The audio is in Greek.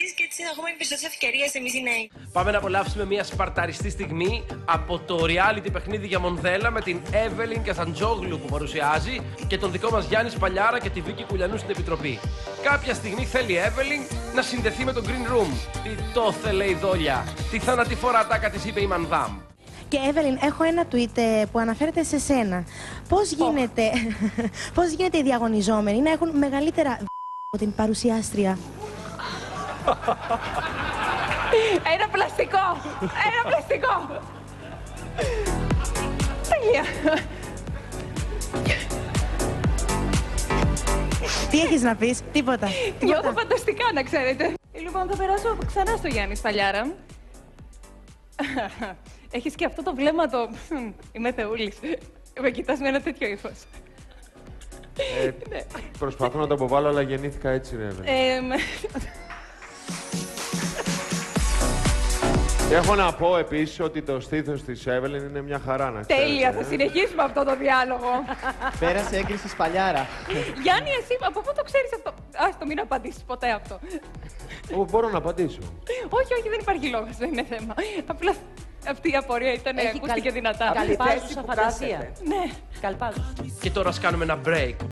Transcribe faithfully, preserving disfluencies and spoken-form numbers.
Και έτσι έχουμε περισσότερες ευκαιρίες εμείς οι νέοι. Πάμε να απολαύσουμε μια σπαρταριστή στιγμή από το reality παιχνίδι για Μονδέλα με την Εύελιν Καζαντζόγλου που παρουσιάζει και τον δικό μας Γιάννη Σπαλιάρα και τη Βίκη Κουλιανού στην Επιτροπή. Κάποια στιγμή θέλει η Εύελιν να συνδεθεί με το Green Room. Τι το θέλει η δόλια, τι θανατηφόρα ατάκα της είπε η Μανδάμ. Και Εύελιν, έχω ένα tweet ε, που αναφέρεται σε σένα. Πώς γίνεται, oh. πώς γίνεται οι διαγωνιζόμενοι να έχουν μεγαλύτερα από την παρουσιάστρια? Ένα πλαστικό! Ένα πλαστικό! Τέλεια! Τι έχεις να πεις, τίποτα? Νιώθω φανταστικά, να ξέρετε. Λοιπόν, θα περάσω ξανά στο Γιάννη Σπαλιάρα. Έχεις και αυτό το βλέμμα το... Είμαι θεούλης. Με κοιτάς με ένα τέτοιο ύφος. Ε, ναι. Προσπαθώ να το αποβάλω, αλλά γεννήθηκα έτσι, ρε. Ε, Έχω να πω επίσης ότι το στήθος της Εύελιν είναι μια χαρά, να ξέρετε. Τέλεια, θα συνεχίσουμε αυτό το διάλογο. Πέρασε έγκριση Σπαλιάρα. Γιάννη, εσύ από πού το ξέρεις αυτό? Ας το μην απαντήσεις ποτέ αυτό. Ω, μπορώ να απαντήσω. Όχι, όχι, δεν υπάρχει λόγος, δεν είναι θέμα. Απλά αυτή η απορία ήταν, ακούστηκε δυνατά. Καλπάζουσα φαντασία. Ναι. Καλπάζουσα. Και τώρα ας κάνουμε ένα break.